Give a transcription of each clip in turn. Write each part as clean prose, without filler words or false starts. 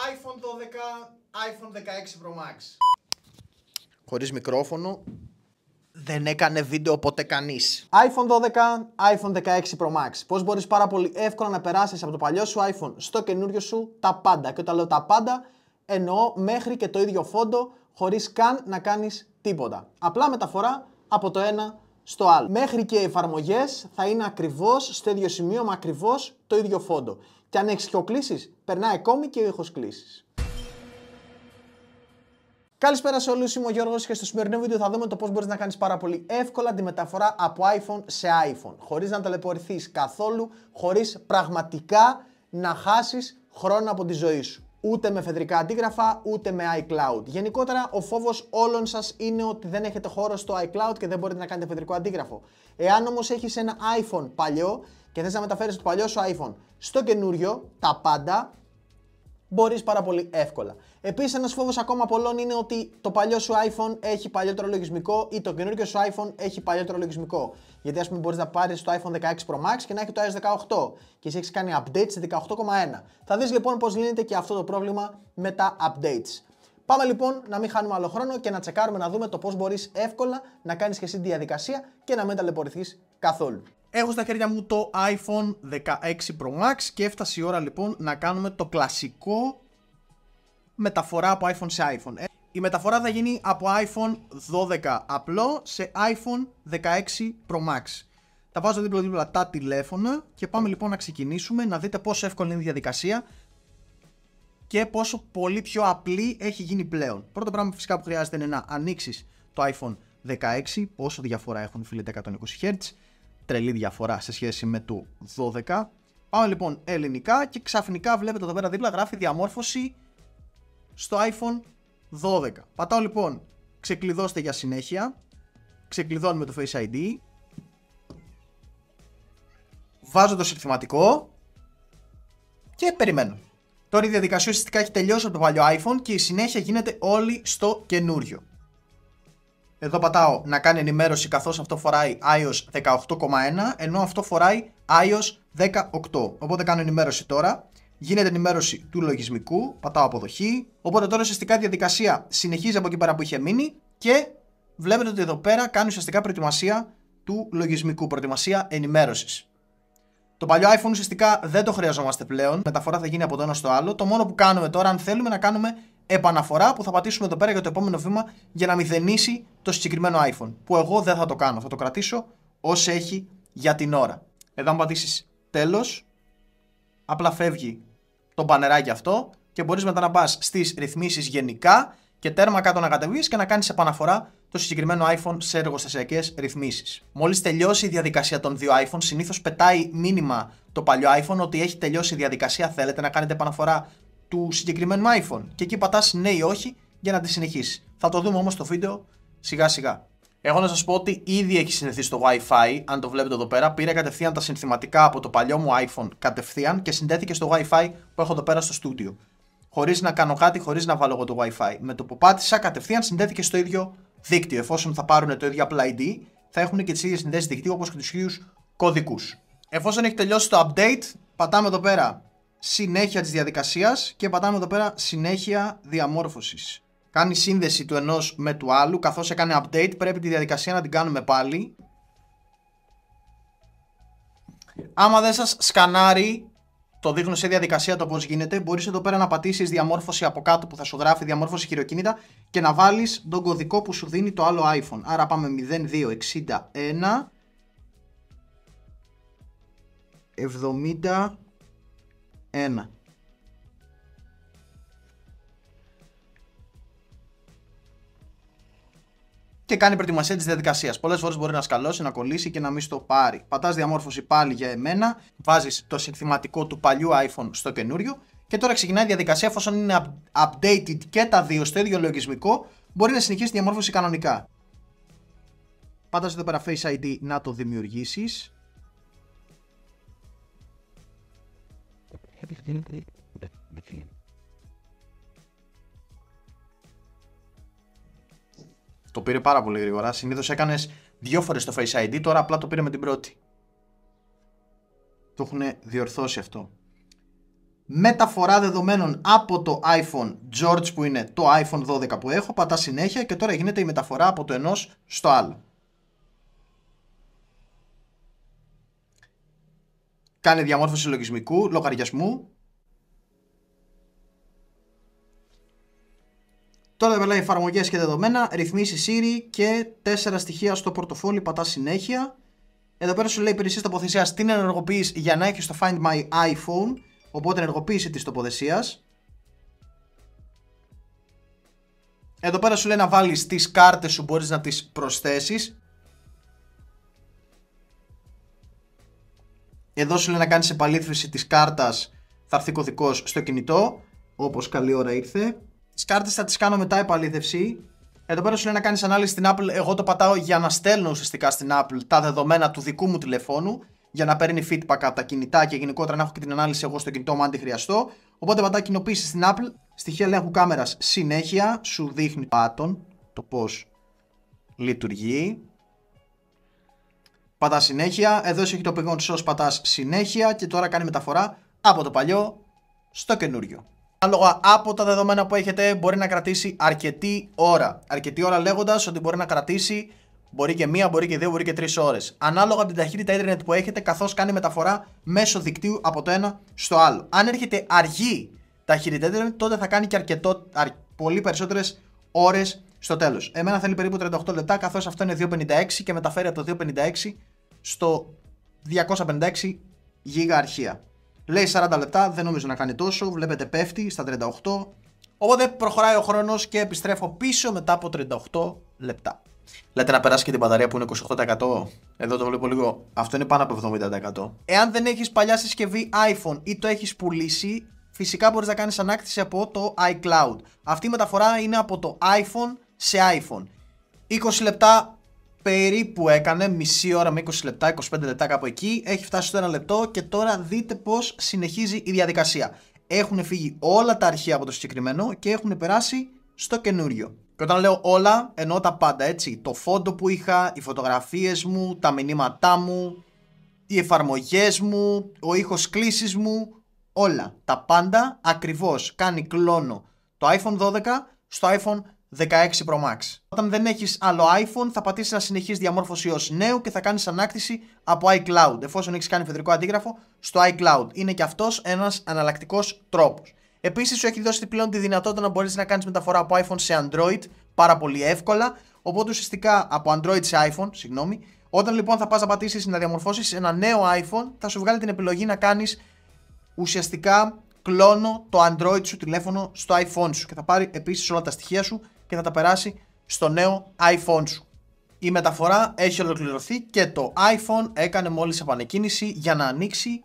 iPhone 12, iPhone 16 Pro Max. Χωρίς μικρόφωνο. Δεν έκανε βίντεο ποτέ κανείς. iPhone 12, iPhone 16 Pro Max. Πώς μπορείς πάρα πολύ εύκολα να περάσεις από το παλιό σου iPhone στο καινούριο σου τα πάντα. Και όταν λέω τα πάντα, εννοώ μέχρι και το ίδιο φόντο, χωρίς καν να κάνεις τίποτα. Απλά μεταφορά από το ένα στο άλλο. Μέχρι και οι εφαρμογές θα είναι ακριβώς στο ίδιο σημείο με ακριβώς το ίδιο φόντο. Και αν έχεις ηχοκλήσεις, περνάει ακόμη και ο ήχος κλήσεις. Καλησπέρα σε όλους, είμαι ο Γιώργος και στο σημερινό βίντεο θα δούμε το πώς μπορείς να κάνεις πάρα πολύ εύκολα τη μεταφορά από iPhone σε iPhone. Χωρίς να ταλαιπωρηθείς καθόλου, χωρίς πραγματικά να χάσεις χρόνο από τη ζωή σου. Ούτε με εφεδρικά αντίγραφα, ούτε με iCloud. Γενικότερα, ο φόβος όλων σας είναι ότι δεν έχετε χώρο στο iCloud και δεν μπορείτε να κάνετε εφεδρικό αντίγραφο. Εάν όμως έχεις ένα iPhone παλιό και θες να μεταφέρεις το παλιό σου iPhone στο καινούριο, τα πάντα, μπορείς πάρα πολύ εύκολα. Επίσης, ένας φόβος ακόμα πολλών είναι ότι το παλιό σου iPhone έχει παλιότερο λογισμικό ή το καινούργιο σου iPhone έχει παλιότερο λογισμικό. Γιατί, ας πούμε, μπορείς να πάρεις το iPhone 16 Pro Max και να έχει το iOS 18 και εσύ έχεις κάνει update σε 18,1. Θα δεις λοιπόν πώς λύνεται και αυτό το πρόβλημα με τα updates. Πάμε λοιπόν να μην χάνουμε άλλο χρόνο και να τσεκάρουμε να δούμε το πώς μπορείς εύκολα να κάνεις και εσύ τη διαδικασία και να μην ταλαιπωρηθείς καθόλου. Έχω στα χέρια μου το iPhone 16 Pro Max και έφτασε η ώρα λοιπόν να κάνουμε το κλασικό μεταφορά από iPhone σε iPhone. Η μεταφορά θα γίνει από iPhone 12 απλό σε iPhone 16 Pro Max. Τα βάζω δίπλα τα τηλέφωνα και πάμε λοιπόν να ξεκινήσουμε να δείτε πόσο εύκολη είναι η διαδικασία και πόσο πολύ πιο απλή έχει γίνει πλέον. Πρώτο πράγμα φυσικά που χρειάζεται είναι να ανοίξεις το iPhone 16, πόσο διαφορά έχουν φίλοι τα 120 Hz. Τρελή διαφορά σε σχέση με το 12. Πάμε λοιπόν ελληνικά και ξαφνικά βλέπετε εδώ πέρα δίπλα γράφει διαμόρφωση στο iPhone 12. Πατάω λοιπόν ξεκλειδώστε για συνέχεια. Ξεκλειδώνουμε το Face ID. Βάζω το συνθηματικό και περιμένω. Τώρα η διαδικασία ουσιαστικά έχει τελειώσει από το παλιό iPhone και η συνέχεια γίνεται όλη στο καινούριο. Εδώ πατάω να κάνει ενημέρωση καθώς αυτό φοράει iOS 18,1 ενώ αυτό φοράει iOS 18. Οπότε κάνω ενημέρωση τώρα. Γίνεται ενημέρωση του λογισμικού. Πατάω αποδοχή. Οπότε τώρα ουσιαστικά η διαδικασία συνεχίζει από εκεί πέρα που είχε μείνει και βλέπετε ότι εδώ πέρα κάνει ουσιαστικά προετοιμασία του λογισμικού. Προετοιμασία ενημέρωσης. Το παλιό iPhone ουσιαστικά δεν το χρειαζόμαστε πλέον. Μεταφορά θα γίνει από το ένα στο άλλο. Το μόνο που κάνουμε τώρα, αν θέλουμε, να κάνουμε επαναφορά που θα πατήσουμε εδώ πέρα για το επόμενο βήμα για να μηδενίσει το συγκεκριμένο iPhone. Που εγώ δεν θα το κάνω. Θα το κρατήσω ως έχει για την ώρα. Εδώ, αν πατήσεις τέλος, απλά φεύγει το μπανεράκι αυτό και μπορείς μετά να πας στις ρυθμίσεις γενικά και τέρμα κάτω να κατεβείς και να κάνεις επαναφορά το συγκεκριμένο iPhone σε εργοστασιακές ρυθμίσεις. Μόλις τελειώσει η διαδικασία των δύο iPhone, συνήθως πετάει μήνυμα το παλιό iPhone ότι έχει τελειώσει η διαδικασία, θέλετε να κάνετε επαναφορά του συγκεκριμένου iPhone. Και εκεί πατάς ναι ή όχι για να τη συνεχίσει. Θα το δούμε όμως στο βίντεο σιγά σιγά. Εγώ να σας πω ότι ήδη έχει συνδεθεί στο Wi-Fi, αν το βλέπετε εδώ πέρα. Πήρα κατευθείαν τα συνθηματικά από το παλιό μου iPhone κατευθείαν και συνδέθηκε στο Wi-Fi που έχω εδώ πέρα στο στούντιο. Χωρίς να κάνω κάτι, χωρίς να βάλω εγώ το Wi-Fi. Με το που πάτησα κατευθείαν συνδέθηκε στο ίδιο δίκτυο. Εφόσον θα πάρουν το ίδιο Apple ID, θα έχουν και τις ίδιες συνδέσεις δικτύου όπως και τους ίδιους κωδικούς. Εφόσον έχει τελειώσει το update, πατάμε εδώ πέρα συνέχεια της διαδικασίας και πατάμε εδώ πέρα συνέχεια διαμόρφωσης. Κάνει σύνδεση του ενός με του άλλου, καθώς έκανε update πρέπει τη διαδικασία να την κάνουμε πάλι. Άμα δεν σας σκανάρει, το δείχνω σε διαδικασία το πώς γίνεται, μπορείς εδώ πέρα να πατήσεις διαμόρφωση από κάτω που θα σου γράφει διαμόρφωση χειροκίνητα και να βάλεις τον κωδικό που σου δίνει το άλλο iPhone. Άρα πάμε 0261 71. Και κάνει προετοιμασία της διαδικασίας. Πολλές φορές μπορεί να σκαλώσει, να κολλήσει και να μην στο πάρει. Πατάς διαμόρφωση πάλι για εμένα, βάζεις το συνθηματικό του παλιού iPhone στο καινούριο και τώρα ξεκινάει η διαδικασία. Εφόσον είναι updated και τα δύο στο ίδιο λογισμικό, μπορεί να συνεχίσει τη διαμόρφωση κανονικά. Πατάς εδώ πέρα Face ID να το δημιουργήσεις. Το πήρε πάρα πολύ γρήγορα. Συνήθως έκανες 2 φορές το Face ID, τώρα απλά το πήρε με την πρώτη. Το έχουν διορθώσει αυτό. μεταφορά δεδομένων από το iPhone George που είναι το iPhone 12 που έχω, πατά συνέχεια και τώρα γίνεται η μεταφορά από το ενός στο άλλο. Κάνει διαμόρφωση λογαριασμού. Τώρα δεν λέει εφαρμογές και δεδομένα, ρυθμίσει Siri και 4 στοιχεία στο πορτοφόλι, πατά συνέχεια. Εδώ πέρα σου λέει υπηρεσίες τοποθεσίας, την ενεργοποιείς για να έχεις το Find My iPhone, οπότε ενεργοποίηση της τοποθεσίας. Εδώ πέρα σου λέει να βάλεις τις κάρτες σου, μπορείς να τις προσθέσεις. Εδώ σου λέει να κάνεις επαλήθευση της κάρτας, θα έρθει κωδικός στο κινητό, όπως καλή ώρα ήρθε. Τις κάρτες θα τις κάνω μετά επαλήθευση. Εδώ πέρα σου λέει να κάνεις ανάλυση στην Apple. Εγώ το πατάω για να στέλνω ουσιαστικά στην Apple τα δεδομένα του δικού μου τηλεφώνου, για να παίρνει feedback από τα κινητά και γενικότερα να έχω και την ανάλυση εγώ στο κινητό μου αν τη χρειαστώ. Οπότε πατάω κοινοποίηση στην Apple. Στοιχεία ελέγχου κάμερας συνέχεια. Σου δείχνει το πώς λειτουργεί. Πατάς συνέχεια. Εδώ έχει το πηγόν source, πατάς συνέχεια και τώρα κάνει μεταφορά από το παλιό στο καινούριο. Ανάλογα από τα δεδομένα που έχετε, μπορεί να κρατήσει αρκετή ώρα. Αρκετή ώρα λέγοντας ότι μπορεί να κρατήσει, μπορεί και 1, μπορεί και 2, μπορεί και 3 ώρες. Ανάλογα από την ταχύτητα ίντερνετ που έχετε, καθώς κάνει μεταφορά μέσω δικτύου από το ένα στο άλλο. Αν έρχεται αργή ταχύτητα ίντερνετ, τότε θα κάνει και πολύ περισσότερες ώρες στο τέλος. Εμένα θέλει περίπου 38 λεπτά, καθώς αυτό είναι 256 και μεταφέρει από το 256 στο 256 γίγα αρχεία. Λέει 40 λεπτά, δεν νομίζω να κάνει τόσο, βλέπετε πέφτει στα 38. Οπότε προχωράει ο χρόνος και επιστρέφω πίσω μετά από 38 λεπτά. Λέτε να περάσει και την μπαταρία που είναι 28%. Εδώ το βλέπω λίγο, αυτό είναι πάνω από 70%. Εάν δεν έχεις παλιά συσκευή iPhone ή το έχεις πουλήσει, φυσικά μπορείς να κάνεις ανάκτηση από το iCloud. Αυτή η μεταφορά είναι από το iPhone σε iPhone. 20 λεπτά περίπου έκανε, μισή ώρα με 20 λεπτά, 25 λεπτά κάπου εκεί. Έχει φτάσει στο 1 λεπτό και τώρα δείτε πως συνεχίζει η διαδικασία. Έχουν φύγει όλα τα αρχεία από το συγκεκριμένο και έχουν περάσει στο καινούριο. Και όταν λέω όλα, εννοώ τα πάντα, έτσι. Το φόντο που είχα, οι φωτογραφίες μου, τα μηνύματά μου, οι εφαρμογές μου, ο ήχος κλήσης μου, όλα. Τα πάντα ακριβώς κάνει κλόνο το iPhone 12 στο iPhone 16 Pro Max. Όταν δεν έχεις άλλο iPhone, θα πατήσεις να συνεχίσεις διαμόρφωση ως νέου και θα κάνεις ανάκτηση από iCloud, εφόσον έχεις κάνει φεδρικό αντίγραφο στο iCloud. Είναι και αυτός ένας εναλλακτικός τρόπος. Επίσης, σου έχει δώσει πλέον τη δυνατότητα να μπορείς να κάνεις μεταφορά από iPhone σε Android πάρα πολύ εύκολα. Οπότε, ουσιαστικά από Android σε iPhone, όταν λοιπόν θα πας να πατήσεις να διαμορφώσεις ένα νέο iPhone, θα σου βγάλει την επιλογή να κάνεις ουσιαστικά κλόνο το Android σου τηλέφωνο στο iPhone σου και θα πάρει επίσης όλα τα στοιχεία σου και θα τα περάσει στο νέο iPhone σου. Η μεταφορά έχει ολοκληρωθεί και το iPhone έκανε μόλις επανεκκίνηση για να ανοίξει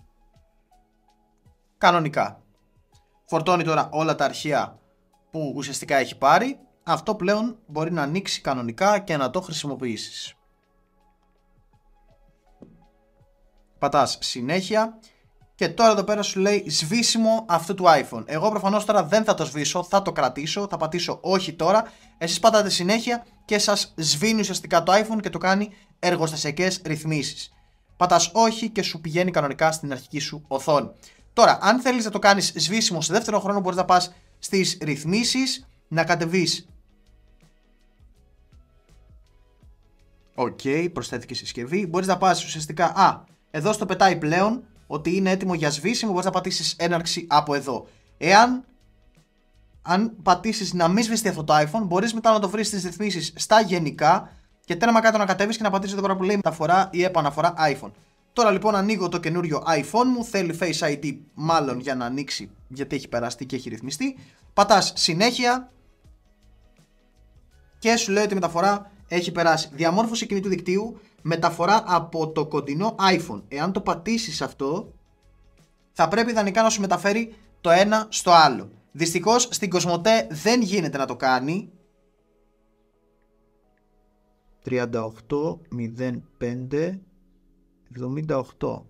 κανονικά. Φορτώνει τώρα όλα τα αρχεία που ουσιαστικά έχει πάρει. Αυτό πλέον μπορεί να ανοίξει κανονικά και να το χρησιμοποιήσεις. Πατάς συνέχεια. Και τώρα εδώ πέρα σου λέει σβήσιμο αυτού του iPhone. Εγώ προφανώς τώρα δεν θα το σβήσω, θα το κρατήσω, θα πατήσω όχι τώρα. Εσείς πατάτε συνέχεια και σας σβήνει ουσιαστικά το iPhone και το κάνει εργοστασιακές ρυθμίσεις. Πατάς όχι και σου πηγαίνει κανονικά στην αρχική σου οθόνη. Τώρα, αν θέλεις να το κάνεις σβήσιμο σε δεύτερο χρόνο, μπορείς να πας στις ρυθμίσεις, να κατεβείς. Προσθέθηκε συσκευή. Μπορείς να πας ουσιαστικά. Εδώ στο πετάει πλέον ότι είναι έτοιμο για σβήσιμο, μπορείς να πατήσεις έναρξη από εδώ. Αν πατήσεις να μην σβηστεί αυτό το iPhone, μπορείς μετά να το βρεις στις ρυθμίσεις στα γενικά και τέρμα κάτω να κατέβεις και να πατήσεις εδώ πέρα που λέει μεταφορά ή επαναφορά iPhone. Τώρα λοιπόν ανοίγω το καινούριο iPhone μου, θέλει Face ID μάλλον για να ανοίξει γιατί έχει περαστεί και έχει ρυθμιστεί. Πατάς συνέχεια και σου λέει ότι η μεταφορά έχει περάσει. Διαμόρφωση κινητού δικτύου, μεταφορά από το κοντινό iPhone. Εάν το πατήσεις αυτό, θα πρέπει ιδανικά να σου μεταφέρει το ένα στο άλλο. Δυστυχώς στην Κοσμοτέ δεν γίνεται να το κάνει. 38.05 78.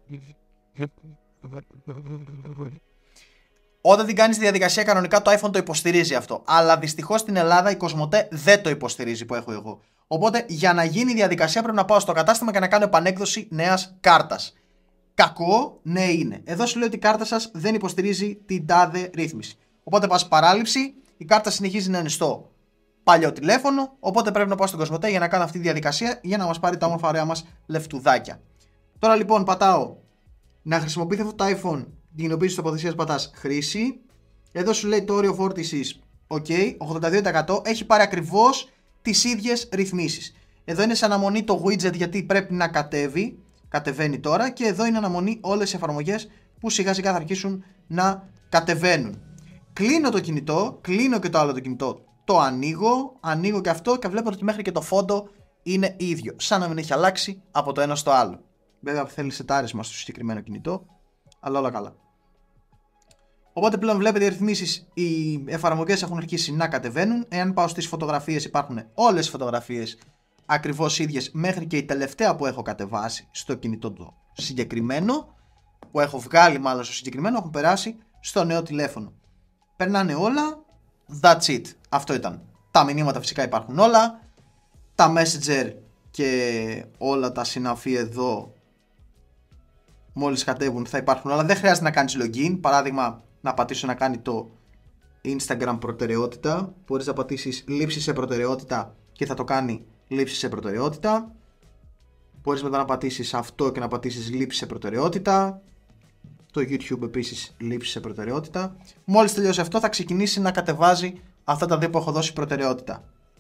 Όταν την κάνεις τη διαδικασία κανονικά το iPhone το υποστηρίζει αυτό. Αλλά δυστυχώς στην Ελλάδα η Κοσμοτέ δεν το υποστηρίζει που έχω εγώ. Οπότε για να γίνει η διαδικασία πρέπει να πάω στο κατάστημα και να κάνω επανέκδοση νέας κάρτας. Κακό, ναι είναι. Εδώ σου λέει ότι η κάρτα σας δεν υποστηρίζει την τάδε ρύθμιση. Οπότε πας παράληψη, η κάρτα συνεχίζει να είναι στο παλιό τηλέφωνο, οπότε πρέπει να πάω στον Κοσμοτέ για να κάνω αυτή τη διαδικασία για να μας πάρει τα όμορφα ωραία μας λεφτουδάκια. Τώρα λοιπόν πατάω να χρησιμοποιείτε αυτό το iPhone, την κοινοποίηση της τοποθεσίας πατάς χρήση. Εδώ σου λέει το όριο φόρτισης, ok, 82%, έχει πάρει ακριβώς τις ίδιες ρυθμίσεις. Εδώ είναι σε αναμονή το widget γιατί πρέπει να κατέβει, κατεβαίνει τώρα, και εδώ είναι αναμονή όλες οι εφαρμογές που σιγά σιγά θα αρχίσουν να κατεβαίνουν. Κλείνω το κινητό, κλείνω και το άλλο το κινητό, το ανοίγω και αυτό και βλέπω ότι μέχρι και το φόντο είναι ίδιο, σαν να μην έχει αλλάξει από το ένα στο άλλο. Βέβαια θέλει σετάρισμα στο συγκεκριμένο κινητό, αλλά όλα καλά. Οπότε πλέον βλέπετε οι ρυθμίσεις, οι εφαρμογές έχουν αρχίσει να κατεβαίνουν. Εάν πάω στις φωτογραφίες, υπάρχουν όλες οι φωτογραφίες ακριβώς ίδιες, μέχρι και η τελευταία που έχω κατεβάσει στο κινητό το συγκεκριμένο, που έχω βγάλει μάλλον στο συγκεκριμένο, έχουν περάσει στο νέο τηλέφωνο. Περνάνε όλα, that's it. Αυτό ήταν. Τα μηνύματα φυσικά υπάρχουν όλα, τα Messenger και όλα τα συναφή εδώ μόλις κατέβουν θα υπάρχουν όλα. Δεν χρειάζεται να κάνεις login. Παράδειγμα, να πατήσω να κάνει το Instagram προτεραιότητα. Μπορείς να πατήσεις λήψη σε προτεραιότητα και θα το κάνει λήψη σε προτεραιότητα. Μπορείς μετά να πατήσεις αυτό και να πατήσεις λήψη σε προτεραιότητα. Το YouTube επίσης λήψη σε προτεραιότητα. Μόλις τελειώσει αυτό θα ξεκινήσει να κατεβάζει αυτά τα δύο που έχω δώσει προτεραιότητα.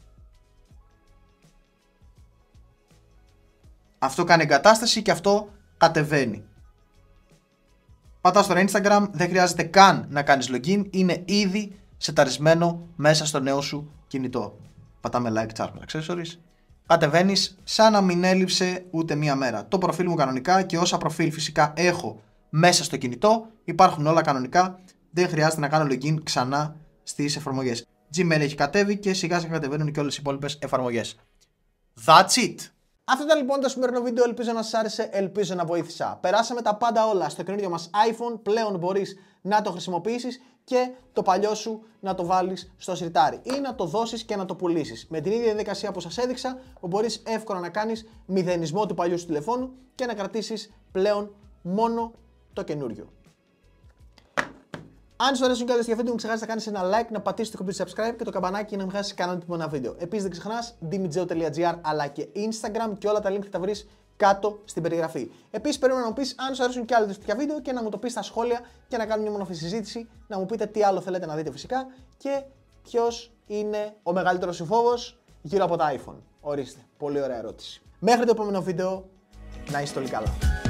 Αυτό κάνει εγκατάσταση και αυτό κατεβαίνει. Πατάω στο Instagram, δεν χρειάζεται καν να κάνεις login, είναι ήδη σεταρισμένο μέσα στο νέο σου κινητό. Πατάμε like, charm, accessories. Κατεβαίνεις σαν να μην έλειψε ούτε μία μέρα. Το προφίλ μου κανονικά και όσα προφίλ φυσικά έχω μέσα στο κινητό υπάρχουν όλα κανονικά. Δεν χρειάζεται να κάνω login ξανά στις εφαρμογές. Gmail έχει κατέβει και σιγά σιγά κατεβαίνουν και όλες οι υπόλοιπες εφαρμογές. That's it! Αυτό ήταν λοιπόν το σημερινό βίντεο, ελπίζω να σας άρεσε, ελπίζω να βοήθησα. Περάσαμε τα πάντα όλα στο καινούριο μας iPhone, πλέον μπορείς να το χρησιμοποιήσεις και το παλιό σου να το βάλεις στο σιρτάρι ή να το δώσεις και να το πουλήσεις. Με την ίδια διαδικασία που σας έδειξα, μπορείς εύκολα να κάνεις μηδενισμό του παλιού σου τηλεφώνου και να κρατήσεις πλέον μόνο το καινούριο. Αν σου αρέσουν και άλλες για βίντεο, μην ξεχάσεις να κάνεις ένα like, να πατήσεις το κουμπί subscribe και το καμπανάκι για να μην χάσεις κανένα τυπικό βίντεο. Επίσης δεν ξεχνάς dimijeo.gr αλλά και Instagram και όλα τα links θα τα βρεις κάτω στην περιγραφή. Επίσης περιμένω να μου πεις αν σου αρέσουν και άλλες τέτοια βίντεο και να μου το πεις στα σχόλια και να κάνουμε μια μονοφή συζήτηση, να μου πείτε τι άλλο θέλετε να δείτε φυσικά και ποιος είναι ο μεγαλύτερος σου φόβος γύρω από τα iPhone. Ορίστε, πολύ ωραία ερώτηση. Μέχρι το επόμενο βίντεο, να είστε όλοι καλά.